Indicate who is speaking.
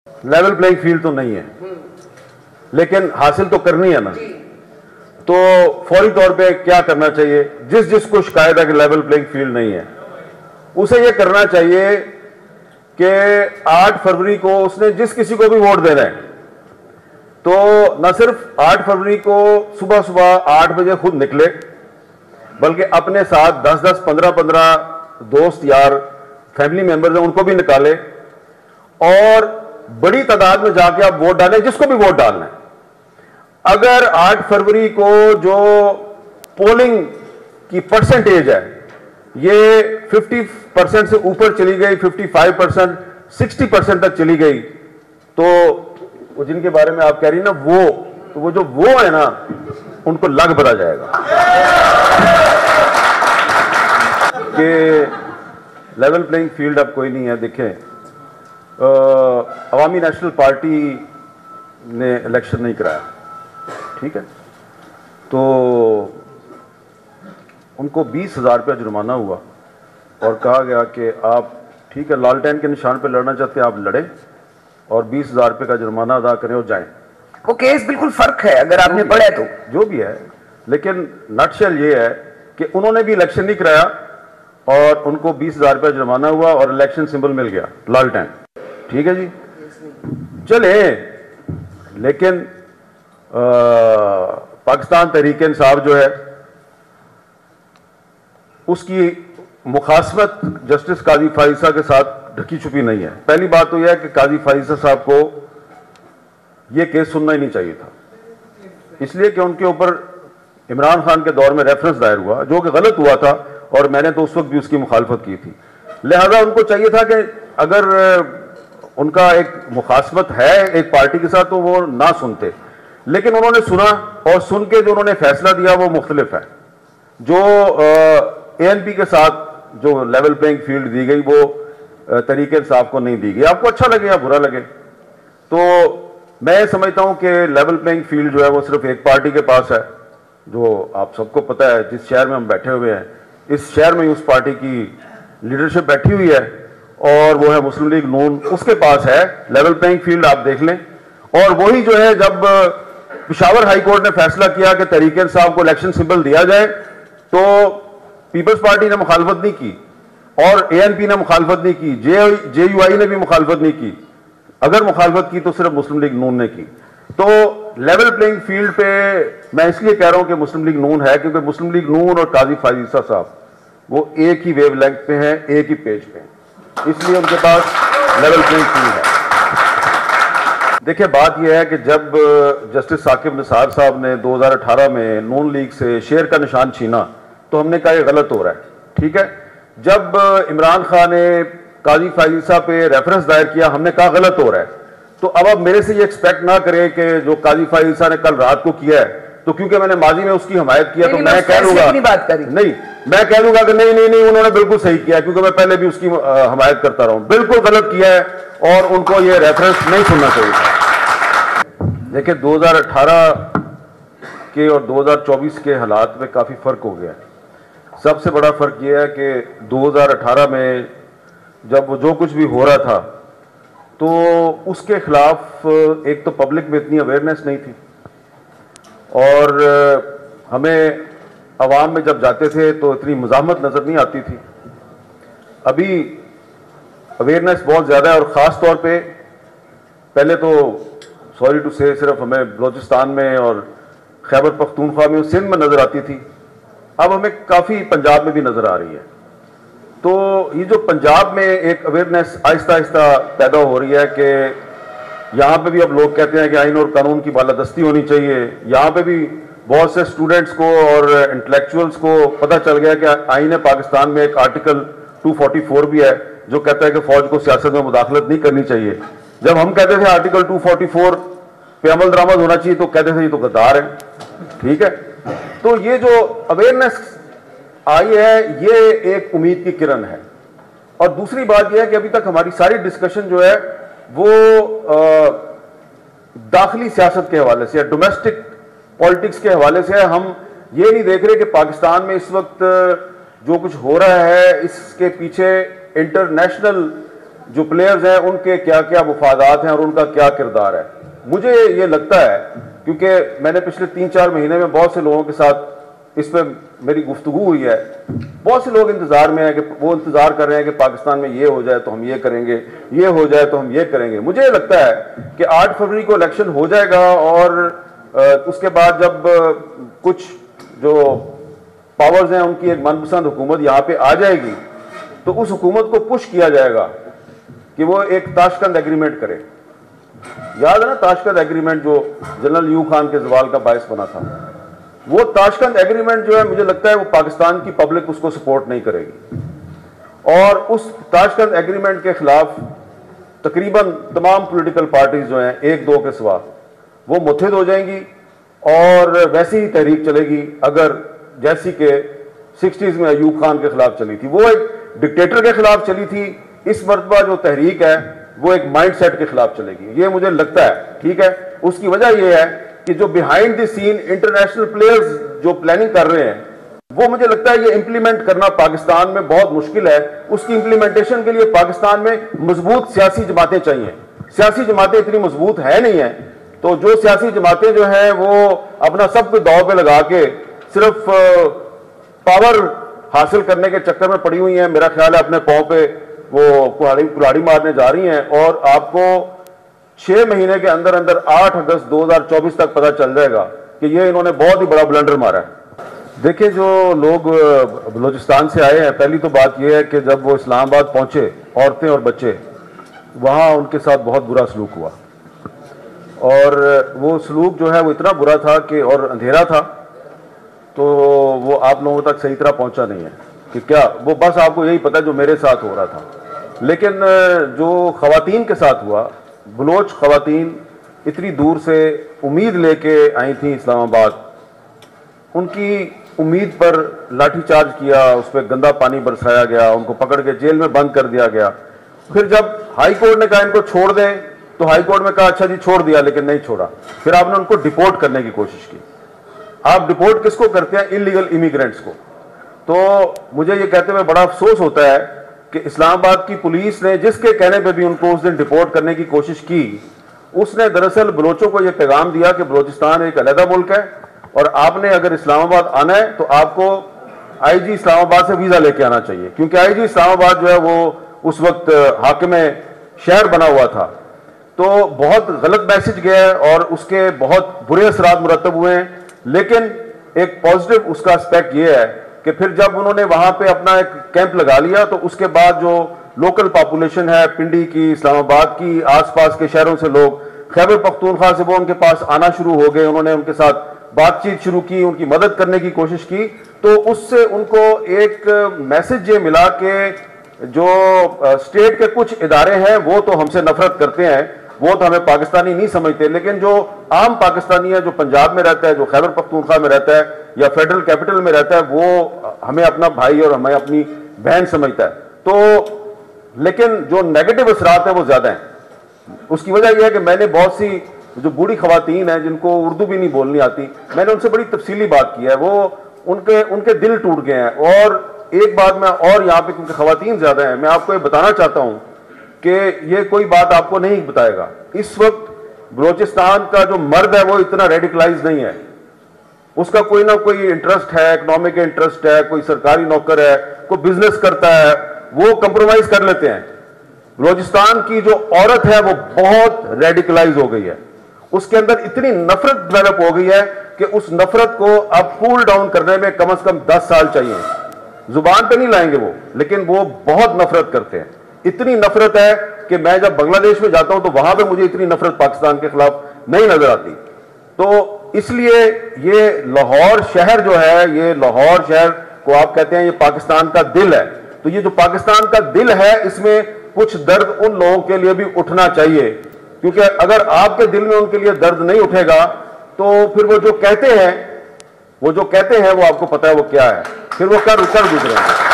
Speaker 1: Level playing field तो नहीं है, लेकिन हासिल तो करनी है ना। तो फौरी तौर पे क्या करना चाहिए? जिस जिसको शिकायत है कि लेवल प्लेइंग फील्ड नहीं है, उसे यह करना चाहिए कि 8 फरवरी को उसने जिस किसी को भी वोट देना है, तो न सिर्फ 8 फरवरी को सुबह सुबह 8 बजे खुद निकले, बल्कि अपने साथ 10-10, 15-15 दोस्त यार फैमिली मेंबर्स हैं उनको भी निकाले और बड़ी तादाद में जाके आप वोट डालें, जिसको भी वोट डालना है। अगर 8 फरवरी को जो पोलिंग की परसेंटेज है ये 50% से ऊपर चली गई, 55%, 60% तक चली गई, तो वो जिनके बारे में आप कह रही ना वो जो है ना, उनको लग बता जाएगा कि लेवल प्लेइंग फील्ड अब कोई नहीं है। देखें, अवामी नेशनल पार्टी ने इलेक्शन नहीं कराया, ठीक है, तो उनको 20,000 रुपया जुर्माना हुआ और कहा गया कि आप ठीक है लालटेन के निशान पे लड़ना चाहते हैं आप लड़ें और 20,000 रुपये का जुर्माना अदा करें और जाएं।
Speaker 2: वो केस बिल्कुल फर्क है अगर आपने पढ़ा तो,
Speaker 1: जो भी है, लेकिन नटशेल ये है कि उन्होंने भी इलेक्शन नहीं कराया और उनको 20,000 रुपया जुर्माना हुआ और इलेक्शन सिंबल मिल गया लालटेन, ठीक है जी, चले। लेकिन पाकिस्तान तहरीक इंसाफ जो है उसकी मुखासमत जस्टिस काजी फाइजा के साथ ढकी छुपी नहीं है। पहली बात तो यह है कि काजी फाइजा साहब को यह केस सुनना ही नहीं चाहिए था, इसलिए कि उनके ऊपर इमरान खान के दौर में रेफरेंस दायर हुआ जो कि गलत हुआ था और मैंने तो उस वक्त भी उसकी मुखालफत की थी। लिहाजा उनको चाहिए था कि अगर उनका एक मुखासमत है एक पार्टी के साथ तो वो ना सुनते, लेकिन उन्होंने सुना और सुन के जो उन्होंने फैसला दिया वो मुख्तलिफ है। जो ANP के साथ जो लेवल प्लेइंग फील्ड दी गई वो तरीके इंसाफ को नहीं दी गई, आपको अच्छा लगे या बुरा लगे। तो मैं समझता हूं कि लेवल प्लेइंग फील्ड जो है वो सिर्फ एक पार्टी के पास है, जो आप सबको पता है। जिस शहर में हम बैठे हुए हैं, इस शहर में उस पार्टी की लीडरशिप बैठी हुई है और वो है मुस्लिम लीग नून, उसके पास है लेवल प्लेइंग फील्ड, आप देख लें। और वही जो है, जब पेशावर हाई कोर्ट ने फैसला किया कि तरीके इंसाफ को इलेक्शन सिंबल दिया जाए, तो पीपल्स पार्टी ने मुखालफत नहीं की और ANP ने मुखालफत नहीं की, JUI ने भी मुखालफत नहीं की। अगर मुखालफत की तो सिर्फ मुस्लिम लीग नून ने की। तो लेवल प्लेइंग फील्ड पे मैं इसलिए कह रहा हूं कि मुस्लिम लीग नून है क्योंकि मुस्लिम लीग नून और काजी फाइजा साहब वो एक ही वेवलेंथ पे हैं, एक ही पेज पे हैं, इसलिए उनके पास लेवल प्लेइंग फील्ड है। देखिए, बात यह है कि जब जस्टिस साकिब निसार साहब ने 2018 में नून लीग से शेर का निशान छीना तो हमने कहा यह गलत हो रहा है, ठीक है। जब इमरान खान ने काजी फाइजा पे रेफरेंस दायर किया हमने कहा गलत हो रहा है। तो अब आप मेरे से ये एक्सपेक्ट ना करें कि जो काजी फाइजा ने कल रात को किया है, तो क्योंकि मैंने माजी में उसकी हमायत किया तो मैं कह लूंगा नहीं, मैं कह लूंगा कि नहीं उन्होंने बिल्कुल सही किया क्योंकि मैं पहले भी उसकी हमायत करता रहा हूं। बिल्कुल गलत किया है और उनको ये रेफरेंस नहीं सुनना चाहिए था। देखिए, 2018 के और 2024 के हालात में काफी फर्क हो गया है। सबसे बड़ा फर्क यह है कि 2018 में जब जो कुछ भी हो रहा था तो उसके खिलाफ एक तो पब्लिक में इतनी अवेयरनेस नहीं थी और हमें अवाम में जब जाते थे तो इतनी मुज़ाहमत नज़र नहीं आती थी। अभी अवेयरनेस बहुत ज़्यादा है और ख़ास तौर पे पहले तो सॉरी टू से सिर्फ हमें बलोचिस्तान में और खैबर पख्तूनख्वा में सिंध में नज़र आती थी, अब हमें काफ़ी पंजाब में भी नज़र आ रही है। तो ये जो पंजाब में एक अवेयरनेस आहिस्ता आहिस्ता पैदा हो रही है कि यहाँ पे भी अब लोग कहते हैं कि आइन और कानून की बालादस्ती होनी चाहिए। यहाँ पे भी बहुत से स्टूडेंट्स को और इंटेलेक्चुअल्स को पता चल गया कि आइन पाकिस्तान में एक आर्टिकल 244 भी है जो कहता है कि फौज को सियासत में मुदाखलत नहीं करनी चाहिए। जब हम कहते थे आर्टिकल 244 पे अमल दरामद होना चाहिए तो कहते थे ये तो गद्दार है, ठीक है। तो ये जो अवेयरनेस आई है ये एक उम्मीद की किरण है। और दूसरी बात यह है कि अभी तक हमारी सारी डिस्कशन जो है वो दाखिली सियासत के हवाले से, डोमेस्टिक पॉलिटिक्स के हवाले से है। हम ये नहीं देख रहे कि पाकिस्तान में इस वक्त जो कुछ हो रहा है इसके पीछे इंटरनेशनल जो प्लेयर्स हैं उनके क्या क्या मुफादात हैं और उनका क्या किरदार है। मुझे ये लगता है, क्योंकि मैंने पिछले 3-4 महीने में बहुत से लोगों के साथ इस पर मेरी गुफ्तगू हुई है, बहुत से लोग इंतजार में हैं कि वो इंतजार कर रहे हैं कि पाकिस्तान में ये हो जाए तो हम ये करेंगे, ये हो जाए तो हम ये करेंगे। मुझे ये लगता है कि 8 फरवरी को इलेक्शन हो जाएगा और उसके बाद जब कुछ जो पावर्स हैं उनकी एक मनपसंद हुकूमत यहाँ पे आ जाएगी तो उस हुकूमत को पुश किया जाएगा कि वो एक ताशकंद एग्रीमेंट करे। याद है ना ताशकंद एग्रीमेंट जो जनरल यूं खान के जवाल का बायस बना था। वो ताशकंद एग्रीमेंट जो है मुझे लगता है वो पाकिस्तान की पब्लिक उसको सपोर्ट नहीं करेगी और उस ताशकंद एग्रीमेंट के खिलाफ तकरीबन तमाम पॉलिटिकल पार्टीज जो हैं 1-2 के सिवा वो मुत्तहिद हो जाएंगी और वैसी ही तहरीक चलेगी अगर जैसी के 60s में अयूब खान के खिलाफ चली थी। वो एक डिक्टेटर के खिलाफ चली थी, इस मरतबा जो तहरीक है वो एक माइंडसेट के खिलाफ चलेगी, ये मुझे लगता है। ठीक है, उसकी वजह यह है कि जो behind the scene international players जो प्लानिंग कर रहे हैं वो मुझे लगता है ये इंप्लीमेंट करना पाकिस्तान में बहुत मुश्किल है। उसकी इंप्लीमेंटेशन के लिए पाकिस्तान में मजबूत सियासी जमातें चाहिए। सियासी जमातें इतनी मजबूत है नहीं है, तो जो सियासी जमातें जो हैं वो अपना सब कुछ दांव पे लगा के सिर्फ पावर हासिल करने के चक्कर में पड़ी हुई हैं। मेरा ख्याल है अपने पांव पे वो कुल्हाड़ी मारने जा रही हैं और आपको 6 महीने के अंदर अंदर 8 अगस्त 2024 तक पता चल जाएगा कि ये इन्होंने बहुत ही बड़ा ब्लंडर मारा है। देखिए, जो लोग बलूचिस्तान से आए हैं, पहली तो बात यह है कि जब वो इस्लामाबाद पहुंचे, औरतें और बच्चे, वहां उनके साथ बहुत बुरा सलूक हुआ और वो सलूक जो है वो इतना बुरा था कि और अंधेरा था तो वो आप लोगों तक सही तरह पहुंचा नहीं है कि क्या, वो बस आपको यही पता जो मेरे साथ हो रहा था। लेकिन जो खवातीन के साथ हुआ, बलोच खवातीन इतनी दूर से उम्मीद लेके आई थी इस्लामाबाद, उनकी उम्मीद पर लाठीचार्ज किया, उस पर गंदा पानी बरसाया गया, उनको पकड़ के जेल में बंद कर दिया गया। फिर जब हाई कोर्ट ने कहा इनको छोड़ दें तो हाई कोर्ट में कहा अच्छा जी छोड़ दिया, लेकिन नहीं छोड़ा। फिर आपने उनको डिपोर्ट करने की कोशिश की। आप डिपोर्ट किसको करते हैं? इलीगल इमिग्रेंट्स को। तो मुझे ये कहते हुए बड़ा अफसोस होता है कि इस्लामाबाद की पुलिस ने जिसके कहने पे भी उनको उस दिन डिपोर्ट करने की कोशिश की, उसने दरअसल बलोचों को यह पैगाम दिया कि बलोचिस्तान एक अलग मुल्क है और आपने अगर इस्लामाबाद आना है तो आपको आईजी इस्लामाबाद से वीजा लेके आना चाहिए, क्योंकि आईजी इस्लामाबाद जो है वो उस वक्त हाकिम शहर बना हुआ था। तो बहुत गलत मैसेज गया और उसके बहुत बुरे असरात मुरतब हुए हैं। लेकिन एक पॉजिटिव उसका एस्पेक्ट ये है कि फिर जब उन्होंने वहां पे अपना एक कैंप लगा लिया तो उसके बाद जो लोकल पॉपुलेशन है पिंडी की, इस्लामाबाद की, आसपास के शहरों से लोग खैबर पख्तूनख्वा से वो उनके पास आना शुरू हो गए। उन्होंने उनके साथ बातचीत शुरू की, उनकी मदद करने की कोशिश की। तो उससे उनको एक मैसेज ये मिला कि जो स्टेट के कुछ इदारे हैं वो तो हमसे नफरत करते हैं, वो तो हमें पाकिस्तानी नहीं समझते, लेकिन जो आम पाकिस्तानी है, जो पंजाब में रहता है, जो खैबर पख्तूनख्वा में रहता है या फेडरल कैपिटल में रहता है, वो हमें अपना भाई और हमें अपनी बहन समझता है। तो लेकिन जो नेगेटिव असरात हैं वो ज्यादा हैं। उसकी वजह यह है कि मैंने बहुत सी जो बूढ़ी खवातीन हैं जिनको उर्दू भी नहीं बोलनी आती, मैंने उनसे बड़ी तफसीली बात की है। वो उनके दिल टूट गए हैं। और एक बात मैं और यहाँ पे, क्योंकि खवातीन ज्यादा हैं, मैं आपको ये बताना चाहता हूँ कि ये कोई बात आपको नहीं बताएगा, इस वक्त बलूचिस्तान का जो मर्द है वो इतना रेडिकलाइज नहीं है। उसका कोई ना कोई इंटरेस्ट है, इकोनॉमिक इंटरेस्ट है, कोई सरकारी नौकर है, कोई बिजनेस करता है, वो कंप्रोमाइज कर लेते हैं। बलूचिस्तान की जो औरत है वो बहुत रेडिकलाइज हो गई है, उसके अंदर इतनी नफरत डेवलप हो गई है कि उस नफरत को अब कूल डाउन करने में कम से कम 10 साल चाहिए। जुबान पे नहीं लाएंगे वो, लेकिन वो बहुत नफरत करते हैं। इतनी नफरत है कि मैं जब बांग्लादेश में जाता हूं तो वहां पे मुझे इतनी नफरत पाकिस्तान के खिलाफ नहीं नजर आती। तो इसलिए ये लाहौर शहर जो है, ये लाहौर शहर को आप कहते हैं ये पाकिस्तान का दिल है। तो ये जो पाकिस्तान का दिल है, इसमें कुछ दर्द उन लोगों के लिए भी उठना चाहिए, क्योंकि अगर आपके दिल में उनके लिए दर्द नहीं उठेगा तो फिर वो जो कहते हैं वो आपको पता है वो क्या है, फिर वो कर गुजरेंगे।